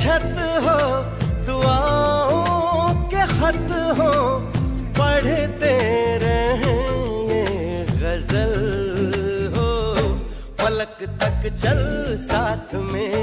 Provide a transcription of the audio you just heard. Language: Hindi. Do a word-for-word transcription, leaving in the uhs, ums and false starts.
छत हो, दुआओं के खत हो, पढ़ते रहें ये गजल हो। फलक तक चल साथ में